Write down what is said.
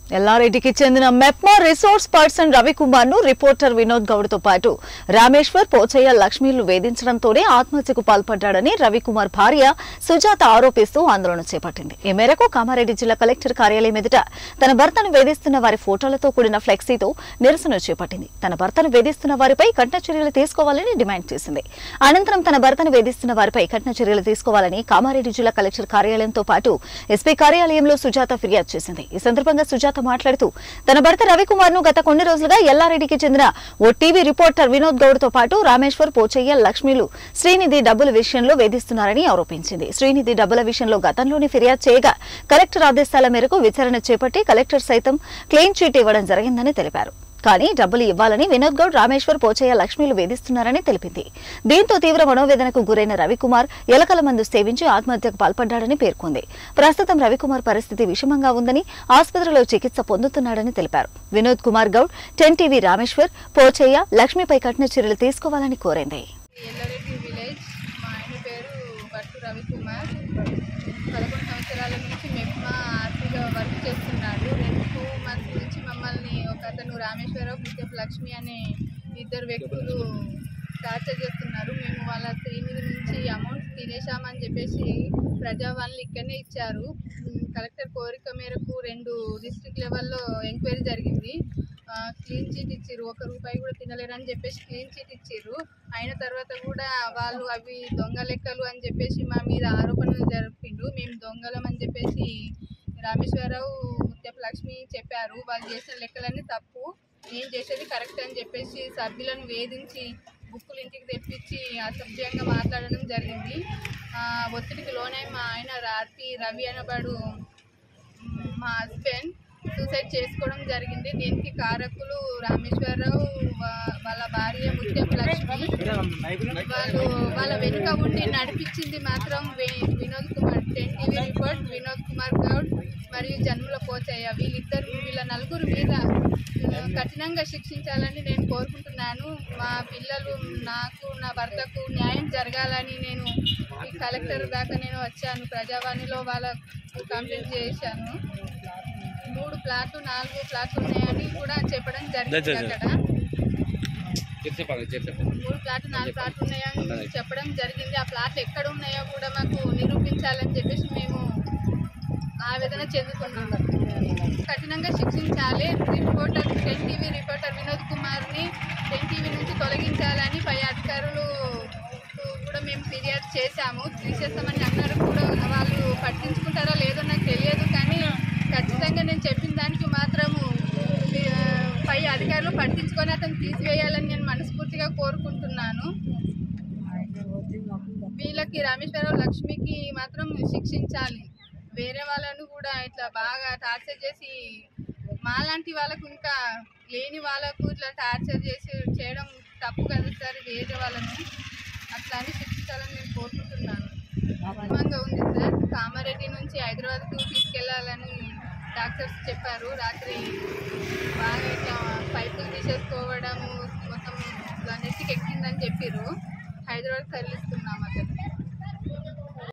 ఎల్లారెడ్డికి చెందిన MEPMA resource person Ravikumar ను reporter Vinod Goud తో పాటు రామేశ్వర్, పోచయ్య, లక్ష్మీలు వేధించడంతోనే ఆత్మహత్యకు పాల్పడ్డాడని రవికుమార్ భార్య సుజాత ఆరోపిస్తూ ఆందోళన చేపట్టింది. ఈ మేరకు కామారెడ్డి జిల్లా కలెక్టర్ కార్యాలయం ఎదుట తన భర్తను వేధిస్తున్న వారి ఫోటోలతో కూడిన ఫ్లెక్సీతో నిరసన చేపట్టింది. తన భర్తను వేధిస్తున్న వారిపై కఠిన చర్యలు తీసుకోవాలని డిమాండ్ చేసింది. అనంతరం తన భర్తను వేధిస్తున్న వారిపై కఠిన చర్యలు తీసుకోవాలని కామారెడ్డి జిల్లా కలెక్టర్ కార్యాలయంతో పాటు ఎస్పీ కార్యాలయంలో సుజాత ఫిర్యాదు చేసింది. ఈ సందర్భంగా సుజాత మాట్లాడుతూ తన భర్త రవికుమార్ ను గత కొన్ని రోజులుగా ఎల్లారెడ్డికి చెందిన ఓ టీవీ రిపోర్టర్ వినోద్ గౌడ్ తో పాటు రామేశ్వర్, పోచయ్య, లక్ష్మీలు శ్రీనిధి డబ్బుల విషయంలో వేధిస్తున్నారని ఆరోపించింది. శ్రీనిధి డబ్బుల విషయంలో గతంలోనే ఫిర్యాదు చేయగా కలెక్టర్ ఆదేశాల మేరకు విచారణ చేపట్టి కలెక్టర్ సైతం క్లీన్ చీట్ ఇవ్వడం జరిగిందని తెలిపారు. కానీ డబ్బులు ఇవ్వాలని వినోద్ గౌడ్, రామేశ్వర్, పోచయ్య, లక్ష్మీలు వేధిస్తున్నారని తెలిపింది. దీంతో తీవ్ర మనోవేదనకు గురైన రవికుమార్ ఎలకల మందు సేవించి ఆత్మహత్యకు పాల్పడ్డాడని పేర్కొంది. ప్రస్తుతం రవికుమార్ పరిస్థితి విషమంగా ఉందని, ఆసుపత్రిలో చికిత్స పొందుతున్నాడని తెలిపారు. వినోద్ కుమార్ గౌడ్, 10 టీవీ రామేశ్వర్, పోచయ్య, లక్ష్మీపై కఠిన చర్యలు తీసుకోవాలని కోరింది. రవికుమార్ 11 సంవత్సరాల నుంచి మెప్మా ఆర్టీగా వర్క్ చేస్తున్నాడు. 2 మంత్స్ నుంచి మమ్మల్ని ఒక అతను రామేశ్వరరావు, పికప్ లక్ష్మి అనే 2 వ్యక్తులు టార్చర్ చేస్తున్నారు. మేము వాళ్ళ శ్రీనిధి నుంచి అమౌంట్ తినేశామని చెప్పేసి ప్రజావాణిలు ఇక్కడనే ఇచ్చారు. కలెక్టర్ కోరిక మేరకు 2 డిస్ట్రిక్ట్ లెవెల్లో ఎంక్వైరీ జరిగింది. క్లీన్ చీట్ ఇచ్చిర్రు, ₹1 కూడా తినలేరని చెప్పేసి క్లీన్ చీట్ ఇచ్చిర్రు. అయిన తర్వాత కూడా వాళ్ళు అవి దొంగ లెక్కలు అని చెప్పేసి మా మీద ఆరోపణలు జరిపిండ్రు. మేము దొంగలం అని చెప్పేసి రామేశ్వరరావు, లక్ష్మి చెప్పారు. వాళ్ళు చేసిన లెక్కలన్నీ తప్పు, నేను చేసేది కరెక్ట్ అని చెప్పేసి సభ్యులను వేధించి బుక్కులు ఇంటికి తెప్పించి అసభ్యంగా మాట్లాడడం జరిగింది. ఒత్తిడికి లోనై మా ఆయన రవి అనబడు మా హస్బెండ్ సూసైడ్ చేసుకోవడం జరిగింది. దీనికి కారకులు రామేశ్వరరావు, వాళ్ళ భార్య ముత్యం లక్ష్మి. వాళ్ళ వెనుక ఉండి నడిపించింది మాత్రం వినోద్ కుమార్, 10 టీవీ రిపోర్ట్ వినోద్ కుమార్ గౌడ్ మరియు జన్మల పోచయ్య. వీళ్ళ నలుగురు మీద కఠినంగా శిక్షించాలని నేను కోరుకుంటున్నాను. మా పిల్లలు, నాకు, నా భర్తకు న్యాయం జరగాలని నేను ఈ కలెక్టర్ దాకా నేను వచ్చాను. ప్రజావాణిలో వాళ్ళకు కంప్లైంట్ చేశాను. 3 ప్లాట్లు 4 ప్లాట్లు ఉన్నాయని కూడా చెప్పడం జరిగింది. అక్కడ 3 ప్లాట్లు 4 ప్లాట్లు ఉన్నాయని చెప్పడం జరిగింది. ఆ ప్లాట్లు ఎక్కడ ఉన్నాయో కూడా మాకు నిరూపించాలని చెప్పేసి మేము ఆవేదన చెందుతున్నాము. కఠినంగా శిక్షించాలి. 10 టీవీ రిపోర్టర్ వినోద్ కుమార్ని 10 టీవీ నుంచి తొలగించాలని పై అధికారులు కూడా మేము ఫిర్యాదు చేశాము. తీసేస్తామని అన్నారు కూడా. వాళ్ళు పట్టించుకుంటారో లేదో నాకు తెలియదు, కానీ ఖచ్చితంగా నేను చెప్పిన దానికి మాత్రము పై అధికారులు పట్టించుకొని అతను తీసివేయాలని నేను మనస్ఫూర్తిగా కోరుకుంటున్నాను. వీళ్ళకి రామేశ్వరరావు, లక్ష్మికి మాత్రం శిక్షించాలి. వేరే వాళ్ళను కూడా ఇట్లా బాగా టార్చర్ చేసి మాలాంటి వాళ్ళకు, ఇంకా లేని వాళ్ళకు ఇట్లా టార్చర్ చేయడం తప్పు కదా సార్. వేరే వాళ్ళను అట్లా అని శిక్షించాలని నేను కోరుకుంటున్నాను. ఉంది సార్, కామారెడ్డి నుంచి హైదరాబాద్కు తీసుకెళ్లాలని డాక్టర్స్ చెప్పారు. రాత్రి బాగా ఇట్లా పైపులు తీసేసుకోవడము మొత్తం నెత్తికి ఎక్కిందని చెప్పారు. హైదరాబాద్ తరలిస్తున్నాం అతను.